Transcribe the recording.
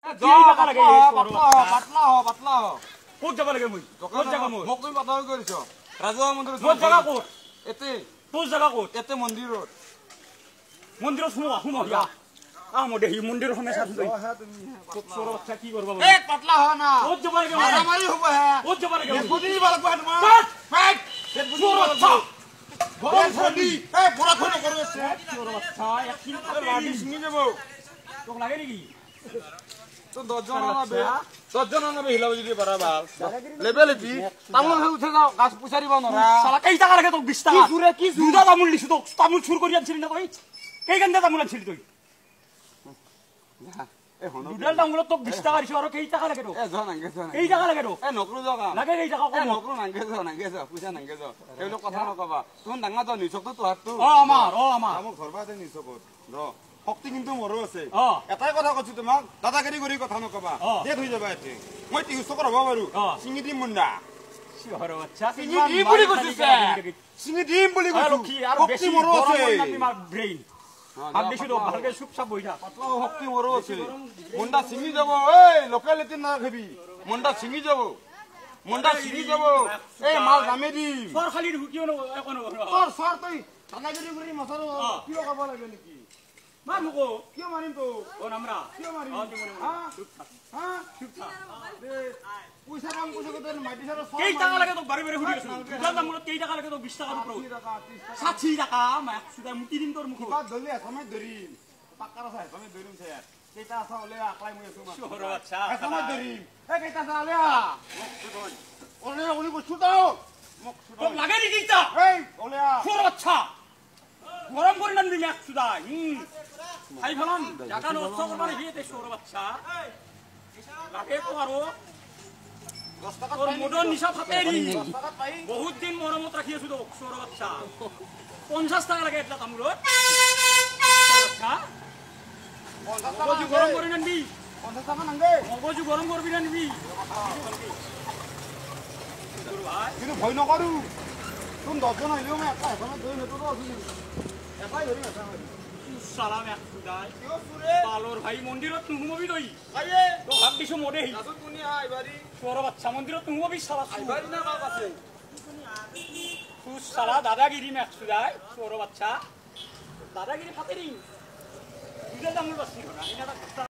ক'ত যাব লাগে মই ক'ত জাগা মই মোক তুমি বাধা কৰিছ ৰাজহুৱা মন্দিৰত মোৰ জাগা ক'ত এতে তোৰ জাগা ক'ত এতে মন্দিৰত মন্দিৰত সোমোৱা দিয়া মই দেখি মন্দিৰৰ সময় চাইছো তোৰ বাচ্চা কি কৰিব এই পাতলা হয় না ক'ত যাব লাগে মাৰামাৰি হ'ব হে ক'ত যাব লাগে বুজি দিব লাগিব তোমাৰ ফাইট তোৰ বাচ্চা গৰম ফলি এই বৰষুণ নকৰো আছে তোৰ বাচ্চা এক কিলো লাডি ছিঙি যাব তোক লাগে নেকি তো 10 জন আনাবে 10 জন আনাবে হিলা বুজি দিয়ে পাৰা ভাল লেভেল এটি তামুল হে উঠে যাও গাছ পুছাৰিব নৰা শালা কেই টাকা লাগে তোক 20 টাকা কি জুৰে কি দুটা তামুল দিছো তোক তামুল চুৰ কৰি আনছিলি না তই কেই গান্দা তামুল আনছিলি তই এ হন দুডাল তামুলত তোক 20 টাকা দিছো আৰু কেই টাকা লাগে তোক এ জন আংগে জন কেই টাকা লাগে তোক এ নকৰো যাও লাগে কেই টাকা এ কম নকৰো নাংগে যাও পইচা নাংগে যাও এইলো কথা নকবা তুমি ডাঙা যাও নিছকটো তো হাতটো আমাৰ আমাৰ ঘৰ বাতে নিছকত ৰ শক্তি কিন্তু মৰো আছে অ এটাই কথা কৈছো তোমাক দাদাগিৰি কৰি কথা নকবা দেখ হৈ যাবা এতে মই 300 টকা হ'ব বাৰু সিঙি দিম মুন্ডা চিহৰ বাচ্চা সিঙি দিম বুলি কৈছো সিঙি দিম বুলি কৈছো শক্তি মৰো আছে ব্ৰেইন আমি বেছি তো ভালকে চুপচাপ বহি থাক পাতলা শক্তি মৰো আছে মুন্ডা সিঙি যাব এই লোকেলিটি না খাবি মুন্ডা সিঙি যাব এই মাল দামে দিম সৰ খালি কিয় একনো সৰ তই দাদাগিৰি কৰি মছাৰো কিয় খাব লাগে নেকি মাৰ মুকো কিয় মাৰিম তো ও নামৰা কিয় মাৰিম হা পইচা কাম কৈছে কত মাটি সারা কেই টাকা লাগে তোক বাৰে বাৰে সুধি আছো দুটা দামত কেই টাকা লাগে তোক 20 টাকা ওপৰত 60 টাকা মাক সুধা মুটি দিন তোৰ মুখত দলি সময় ধৰিম পাক্কাৰ আছে সময় ধৰিম স্যার কেইটা আছে ওলে আকলাই মই আছো চিহৰ বাচ্চা সময় ধৰিম এ কেইটা আছে ওলে ওলে ওলি কৈছো তো মোক তোক লাগে নেকি তা এই ওলে চিহৰ বাচ্চা গৰম কৰি নানবি মাক সুধা খাই ফেলাম জাগা নষ্ট কৰবা নেকি তে চিহৰ বাচ্চা লাগে তো আৰু 10 টাকা তোর মোটর নিশা ফাতে নি বহুত দিন মরমত রাখি আছো তো সর বাচ্চা 50 টাকা লাগে এটা তামুলত বাচ্চা 50 মগজু গরম করে নানবি 50 টাকা নাঙ্গে মগজু গরম করবি নানবি কিন্তু ভয় নকৰো তুমি 10 জন আইলেও মই একা এখনত ধৰি নেতো তো আছো একাই ধৰি আছা সালাম এক খুদাই কিয় সুৰে পালর ভাই মন্দিরত নুমবি দই আইয়ে তো ভাব দিছো মদে হি দাদু কোনি আইবারি সর বাচ্চা মন্দিরত নুমবি সালা আইবারি না বাপ আছে তু সালা দাদাগিরি এক খুদাই সর বাচ্চা দাদাগিরি ফাতে নি দুটা তামুল বাসি না এটা